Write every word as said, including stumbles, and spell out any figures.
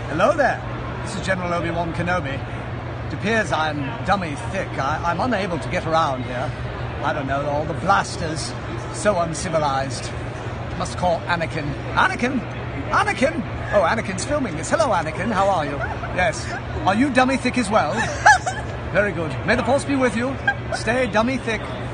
Hello there. This is General Obi Wan Kenobi. It appears I'm dummy thick. I, I'm unable to get around here. I don't know, all the blasters. So uncivilized. Must call Anakin. Anakin? Anakin? Oh, Anakin's filming this. Hello, Anakin. How are you? Yes. Are you dummy thick as well? Very good. May the force be with you. Stay dummy thick.